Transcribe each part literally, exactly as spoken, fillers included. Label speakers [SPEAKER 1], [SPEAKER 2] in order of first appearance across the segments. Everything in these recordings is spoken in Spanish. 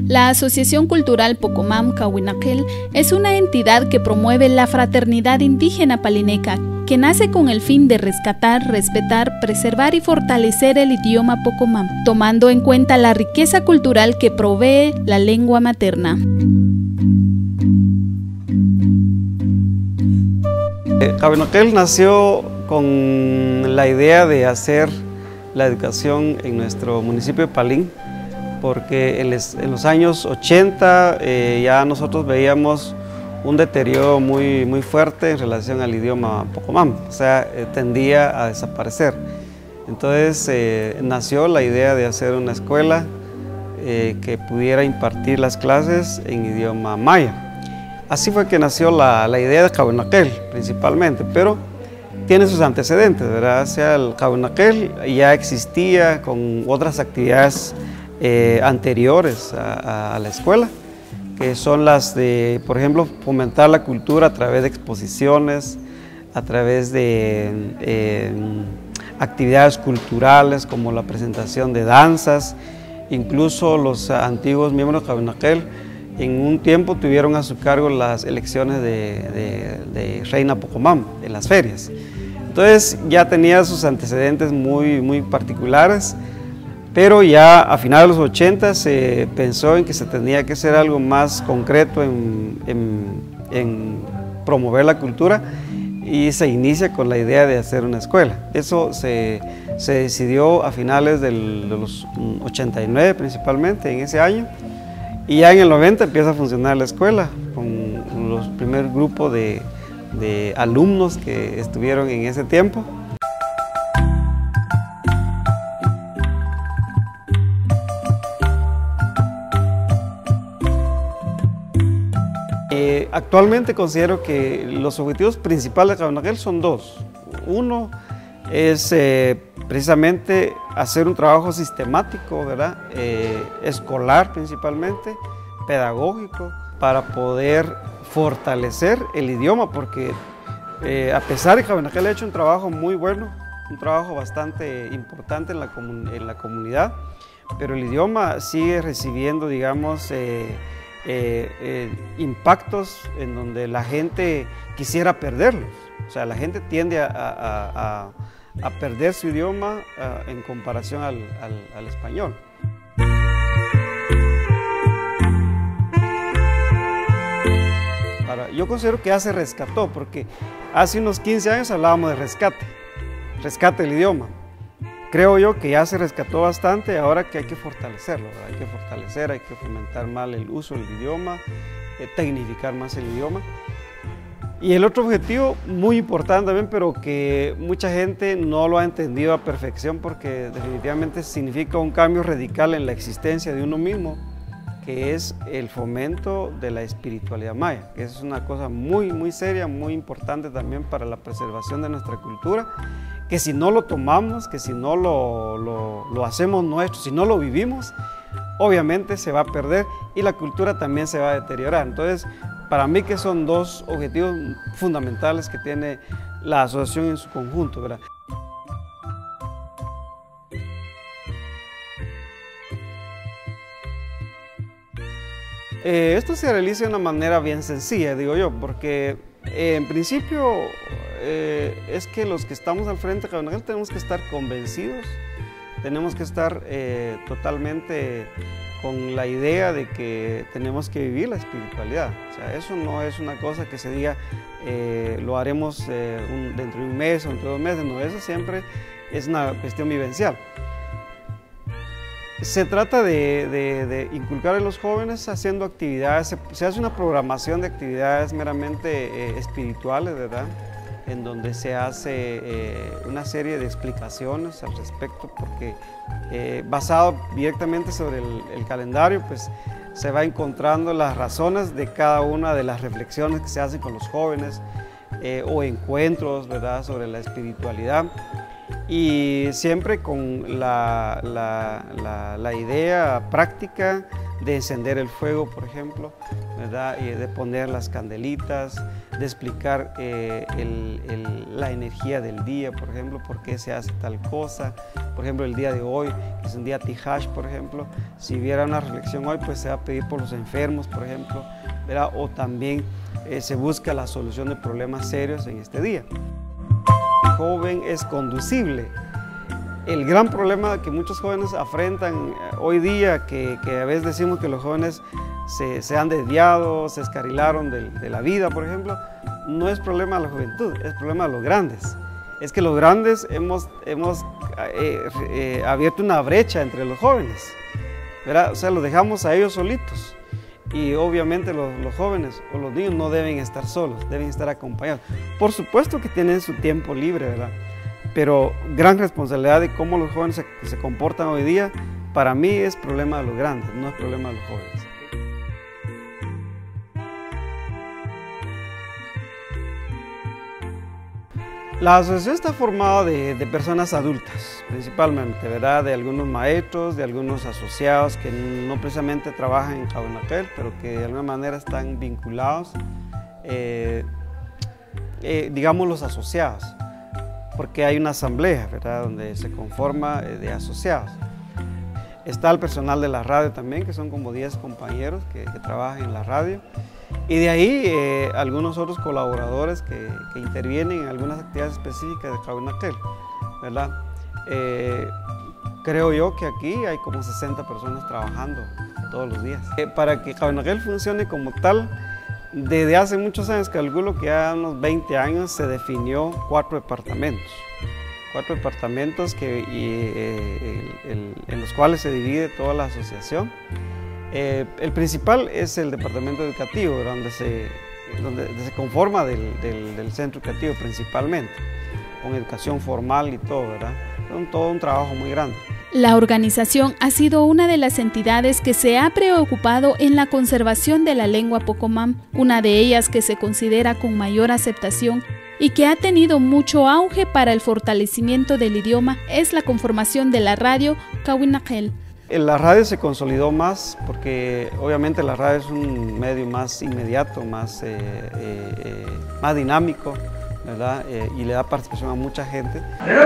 [SPEAKER 1] La Asociación Cultural Pocomam Cahuinaquel es una entidad que promueve la fraternidad indígena palineca, que nace con el fin de rescatar, respetar, preservar y fortalecer el idioma Pocomam, tomando en cuenta la riqueza cultural que provee la lengua materna.
[SPEAKER 2] Cahuinaquel nació con la idea de hacer la educación en nuestro municipio de Palín, porque en, les, en los años ochenta eh, ya nosotros veíamos un deterioro muy, muy fuerte en relación al idioma Pocomam, o sea, eh, tendía a desaparecer. Entonces eh, nació la idea de hacer una escuela eh, que pudiera impartir las clases en idioma maya. Así fue que nació la, la idea de Cahuinaquel principalmente, pero tiene sus antecedentes, ¿verdad? O sea, el Cahuinaquel ya existía con otras actividades eh, anteriores a, a la escuela, que son las de, por ejemplo, fomentar la cultura a través de exposiciones, a través de eh, actividades culturales como la presentación de danzas. Incluso los antiguos miembros de Cahuinaquel en un tiempo tuvieron a su cargo las elecciones de, de, de Reina Pocomam, en las ferias. Entonces ya tenía sus antecedentes muy, muy particulares, pero ya a finales de los ochenta se pensó en que se tenía que hacer algo más concreto en, en, en promover la cultura, y se inicia con la idea de hacer una escuela. Eso se, se decidió a finales del, de los ochenta y nueve principalmente, en ese año, y ya en el noventa empieza a funcionar la escuela con los primeros grupos de, de alumnos que estuvieron en ese tiempo. Eh, actualmente considero que los objetivos principales de Cahuinaquel son dos. Uno es eh, precisamente hacer un trabajo sistemático, ¿verdad? Eh, escolar principalmente, pedagógico, para poder fortalecer el idioma, porque eh, a pesar de que Cahuinaquel ha hecho un trabajo muy bueno, un trabajo bastante importante en la, comun en la comunidad, pero el idioma sigue recibiendo, digamos, eh, Eh, eh, impactos en donde la gente quisiera perderlos. O sea, la gente tiende a, a, a, a perder su idioma a, en comparación al, al, al español. Ahora, yo considero que ya se rescató, porque hace unos quince años hablábamos de rescate, rescate del idioma. Creo yo que ya se rescató bastante, ahora que hay que fortalecerlo, ¿verdad? Hay que fortalecer, hay que fomentar más el uso del idioma, eh, tecnificar más el idioma. Y el otro objetivo, muy importante también, pero que mucha gente no lo ha entendido a perfección, porque definitivamente significa un cambio radical en la existencia de uno mismo, que es el fomento de la espiritualidad maya, que es una cosa muy, muy seria, muy importante también para la preservación de nuestra cultura, que si no lo tomamos, que si no lo, lo, lo hacemos nuestro, si no lo vivimos, obviamente se va a perder y la cultura también se va a deteriorar. Entonces, para mí que son dos objetivos fundamentales que tiene la asociación en su conjunto, ¿verdad? Eh, esto se realiza de una manera bien sencilla, digo yo, porque eh, en principio eh, es que los que estamos al frente de Cahuinaquel tenemos que estar convencidos, tenemos que estar eh, totalmente con la idea de que tenemos que vivir la espiritualidad. O sea, eso no es una cosa que se diga eh, lo haremos eh, un, dentro de un mes o dentro de dos meses, no, eso siempre es una cuestión vivencial. Se trata de, de, de inculcar a los jóvenes haciendo actividades, se, se hace una programación de actividades meramente eh, espirituales, ¿verdad? En donde se hace eh, una serie de explicaciones al respecto, porque eh, basado directamente sobre el, el calendario, pues se va encontrando las razones de cada una de las reflexiones que se hacen con los jóvenes eh, o encuentros, ¿verdad?, sobre la espiritualidad. y siempre con la, la, la, la idea práctica de encender el fuego, por ejemplo, ¿verdad? Y de poner las candelitas, de explicar eh, el, el, la energía del día, por ejemplo, por qué se hace tal cosa. Por ejemplo, el día de hoy, que es un día Tijash, por ejemplo, si hubiera una reflexión hoy, pues se va a pedir por los enfermos, por ejemplo, ¿verdad? O también eh, se busca la solución de problemas serios en este día. El joven es conducible. El gran problema que muchos jóvenes afrentan hoy día, que, que a veces decimos que los jóvenes se, se han desviado, se escarrilaron de, de la vida, por ejemplo, no es problema de la juventud, es problema de los grandes. Es que los grandes hemos, hemos eh, eh, abierto una brecha entre los jóvenes, ¿verdad? O sea, los dejamos a ellos solitos. Y obviamente los, los jóvenes o los niños no deben estar solos, deben estar acompañados. Por supuesto que tienen su tiempo libre, ¿verdad? Pero gran responsabilidad de cómo los jóvenes se, se comportan hoy día, para mí es problema de los grandes, no es problema de los jóvenes. La asociación está formada de, de personas adultas, principalmente, ¿verdad? De algunos maestros, de algunos asociados que no precisamente trabajan en Cahuinaquel, pero que de alguna manera están vinculados, eh, eh, digamos los asociados, porque hay una asamblea, ¿verdad? Donde se conforma eh, de asociados. Está el personal de la radio también, que son como diez compañeros que, que trabajan en la radio. Y de ahí eh, algunos otros colaboradores que, que intervienen en algunas actividades específicas de Cahuinaquel, ¿verdad? Eh, creo yo que aquí hay como sesenta personas trabajando todos los días. Eh, para que Cahuinaquel funcione como tal, desde hace muchos años, calculo que ya unos veinte años, se definió cuatro departamentos. Cuatro departamentos que, y, eh, el, el, en los cuales se divide toda la asociación. Eh, el principal es el departamento educativo, donde se, donde se conforma del, del, del centro educativo principalmente, con educación formal y todo, ¿verdad? Es todo un trabajo muy grande.
[SPEAKER 1] La organización ha sido una de las entidades que se ha preocupado en la conservación de la lengua Pocomam, una de ellas que se considera con mayor aceptación y que ha tenido mucho auge para el fortalecimiento del idioma es la conformación de la radio Cahuinaquel.
[SPEAKER 2] La radio se consolidó más porque obviamente la radio es un medio más inmediato, más, eh, eh, más dinámico, ¿verdad? Eh, y le da participación a mucha gente.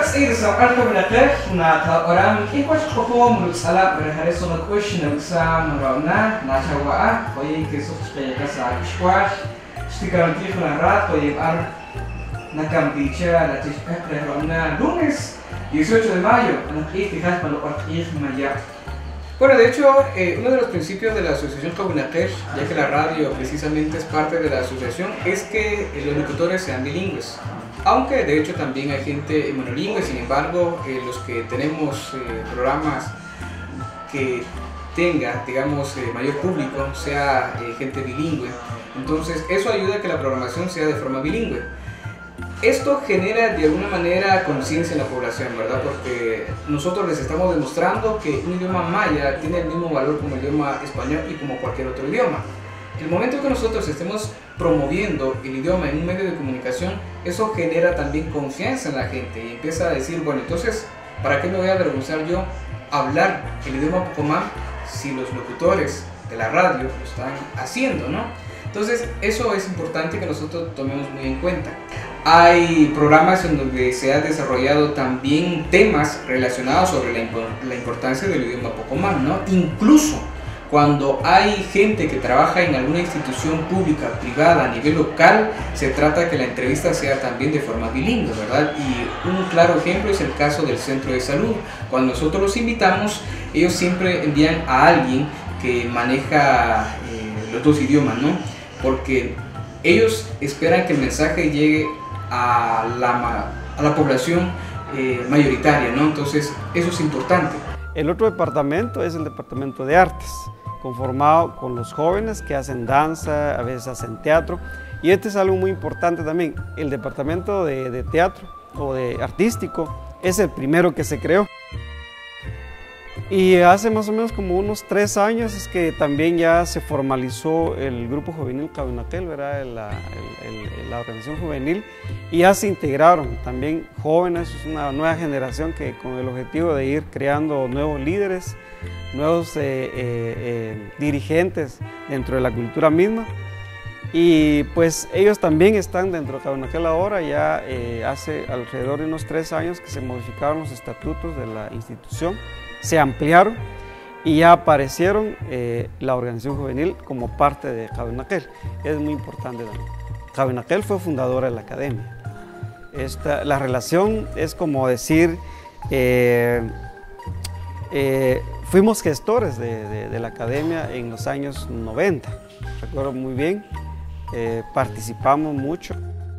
[SPEAKER 3] Lunes dieciocho de mayo, bueno, de hecho, eh, uno de los principios de la Asociación Cahuinaquel, ya que la radio precisamente es parte de la asociación, es que eh, los locutores sean bilingües. Aunque de hecho también hay gente monolingüe, sin embargo, eh, los que tenemos eh, programas que tenga, digamos, eh, mayor público, sea eh, gente bilingüe, entonces eso ayuda a que la programación sea de forma bilingüe. Esto genera de alguna manera conciencia en la población, ¿verdad? Porque nosotros les estamos demostrando que un idioma maya tiene el mismo valor como el idioma español y como cualquier otro idioma. El momento que nosotros estemos promoviendo el idioma en un medio de comunicación, eso genera también confianza en la gente y empieza a decir, bueno, entonces, ¿para qué me voy a avergonzar yo hablar el idioma Pocomam si los locutores de la radio lo están haciendo, ¿no? Entonces, eso es importante que nosotros tomemos muy en cuenta. Hay programas en donde se ha desarrollado también temas relacionados sobre la, la importancia del idioma Pocomam, ¿no? Incluso cuando hay gente que trabaja en alguna institución pública, privada, a nivel local, se trata que la entrevista sea también de forma bilingüe, ¿verdad? Y un claro ejemplo es el caso del centro de salud. Cuando nosotros los invitamos, ellos siempre envían a alguien que maneja eh, los dos idiomas, ¿no? Porque ellos esperan que el mensaje llegue a la, a la población eh, mayoritaria, ¿no? Entonces, eso es importante.
[SPEAKER 2] El otro departamento es el departamento de artes, conformado con los jóvenes que hacen danza, a veces hacen teatro, y este es algo muy importante también. El departamento de, de teatro o de artístico es el primero que se creó. Y hace más o menos como unos tres años es que también ya se formalizó el grupo juvenil Cabinaquel, ¿verdad? La, el, el, la organización juvenil, y ya se integraron también jóvenes, es una nueva generación que con el objetivo de ir creando nuevos líderes, nuevos eh, eh, eh, dirigentes dentro de la cultura misma. Y pues ellos también están dentro de Cabinaquel ahora, ya eh, hace alrededor de unos tres años que se modificaron los estatutos de la institución, se ampliaron y ya aparecieron eh, la organización juvenil como parte de Cabinaquel. Es muy importante también. Cabinaquel fue fundadora de la academia. Esta, la relación es como decir, eh, eh, fuimos gestores de, de, de la academia en los años noventa, recuerdo muy bien, eh, participamos mucho,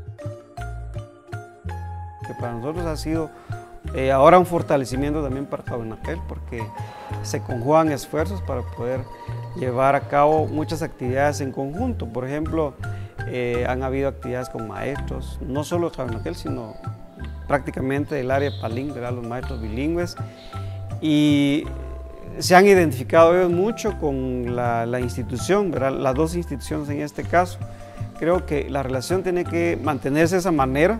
[SPEAKER 2] que para nosotros ha sido Eh, ahora un fortalecimiento también para Cabinaquel, porque se conjugan esfuerzos para poder llevar a cabo muchas actividades en conjunto. Por ejemplo, eh, han habido actividades con maestros, no solo de Cabinaquel, sino prácticamente del área de Palín, ¿verdad? Los maestros bilingües, y se han identificado ellos mucho con la, la institución, ¿verdad? Las dos instituciones en este caso. Creo que la relación tiene que mantenerse de esa manera,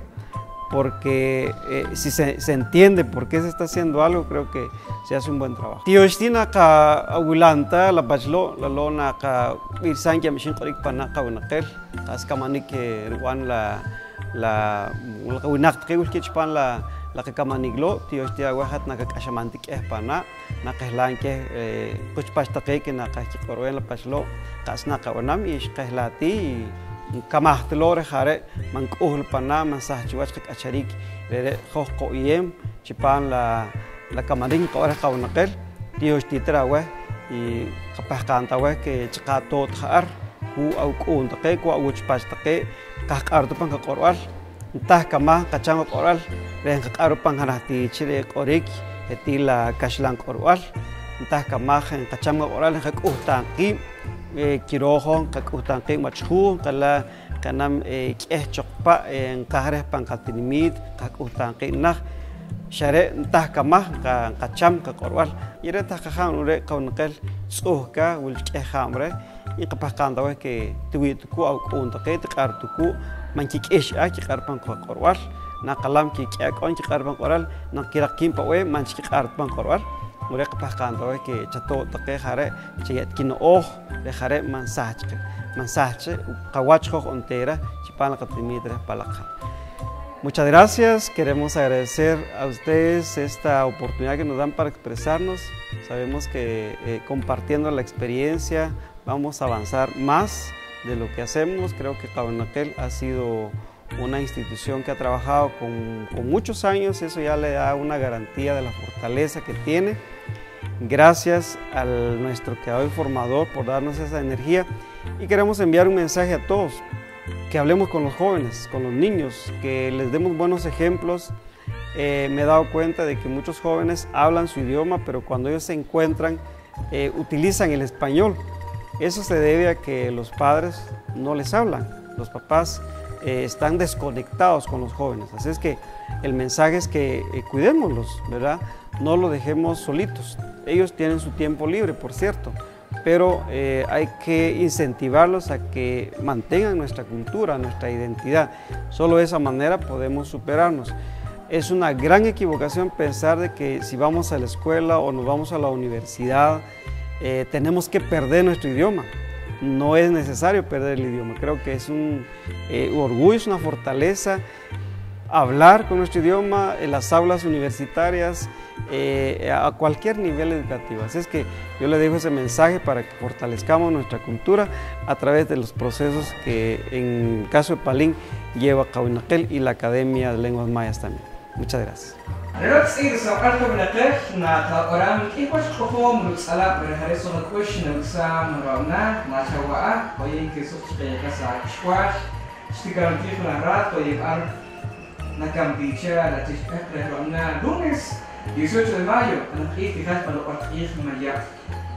[SPEAKER 2] porque eh, si se, se entiende por qué se está haciendo algo, creo que se hace un buen trabajo. Tío Estina ka agulanta la bachlo la lona ka irsan ya mishin qorik pana Cabinaquel as kamani ke ruan la la la winak ke ulke chpan la la ka kamaniglo tío Estia wahat na ka kashamantik eh pana na kahlan ke kuch pastake ke na ka korwen la bachlo kasna ka wanam ish kahlati kamahtlo jare mankuhl pana mansahchuach kacharik re khoko iem chipan la la kamarin qora Cabinaquel tío Estitra we y kapah kanta we ke chqato thar ku au kun taqe ku au chpastaqe qaqartu pan qorwal tah kama kachang qoral re qaqaru pan hanati chire qorik etila kashlan qorwal tah kama kachang qoral qaqtan qi kirojon kakutan qi machhu kala kanam keh chokpa en kahre pankatinimit kakutan qi nah share tah kamah ka kacham ka korwal ire tah khan ure Cabinaquel tsuhka wul keh hamre i qapah kandawe ke tuwituku au kunta qi tqartuku manki kesh a ki qarpan korwal na qalam ki qon ki qarpan korwal na kiraqim pa we manki qarpan korwal ure qapah kandawe ke chato taqe jare chiyat kin oh de jare mansach mansach qawachjo ontera chipana qatimidre palakha. Muchas gracias, queremos agradecer a ustedes esta oportunidad que nos dan para expresarnos. Sabemos que eh, compartiendo la experiencia vamos a avanzar más de lo que hacemos. Creo que Cabinaquel ha sido una institución que ha trabajado con, con muchos años, eso ya le da una garantía de la fortaleza que tiene. Gracias a nuestro creador y formador por darnos esa energía, y queremos enviar un mensaje a todos, que hablemos con los jóvenes, con los niños, que les demos buenos ejemplos. Eh, me he dado cuenta de que muchos jóvenes hablan su idioma, pero cuando ellos se encuentran, eh, utilizan el español. Eso se debe a que los padres no les hablan, los papás eh, están desconectados con los jóvenes. Así es que el mensaje es que eh, cuidémoslos, ¿verdad? No los dejemos solitos. Ellos tienen su tiempo libre, por cierto, pero eh, hay que incentivarlos a que mantengan nuestra cultura, nuestra identidad. Solo de esa manera podemos superarnos. Es una gran equivocación pensar de que si vamos a la escuela o nos vamos a la universidad, eh, tenemos que perder nuestro idioma. No es necesario perder el idioma. Creo que es un eh, orgullo, es una fortaleza hablar con nuestro idioma en las aulas universitarias, eh, a cualquier nivel educativo. Así es que yo le dejo ese mensaje para que fortalezcamos nuestra cultura a través de los procesos que en el caso de Palín lleva Cabinaquel y la Academia de Lenguas Mayas también. Muchas gracias.
[SPEAKER 3] Nakam dicha la tisca lunes dieciocho de mayo, en el que fijas para los partidos